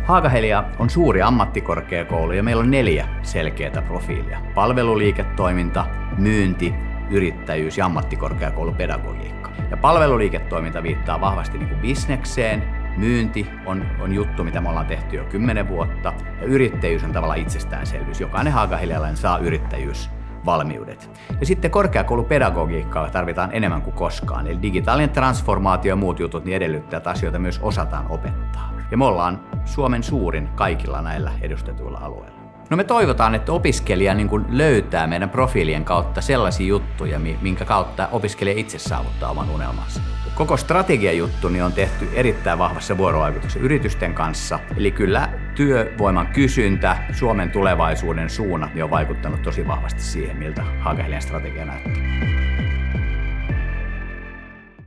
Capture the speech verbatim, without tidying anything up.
Haaga-Helia on suuri ammattikorkeakoulu ja meillä on neljä selkeää profiilia. Palveluliiketoiminta, myynti, yrittäjyys ja ammattikorkeakoulupedagogiikka. Ja palveluliiketoiminta viittaa vahvasti niin kuin bisnekseen, myynti on, on juttu, mitä me ollaan tehty jo kymmenen vuotta, ja yrittäjyys on tavallaan itsestäänselvyys. Jokainen Haaga-Helialainen saa yrittäjyysvalmiudet. Ja sitten korkeakoulupedagogiikkaa tarvitaan enemmän kuin koskaan. Eli digitaalinen transformaatio ja muut jutut niin edellyttää, että asioita myös osataan opettaa. Ja me ollaan Suomen suurin kaikilla näillä edustetuilla alueilla. No me toivotaan, että opiskelija niin kuin löytää meidän profiilien kautta sellaisia juttuja, minkä kautta opiskelija itse saavuttaa oman unelmansa. Koko strategiajuttu niin on tehty erittäin vahvassa vuorovaikutuksessa yritysten kanssa. Eli kyllä työvoiman kysyntä, Suomen tulevaisuuden suunnat niin on vaikuttanut tosi vahvasti siihen, miltä Haaga-Helian strategia näyttää.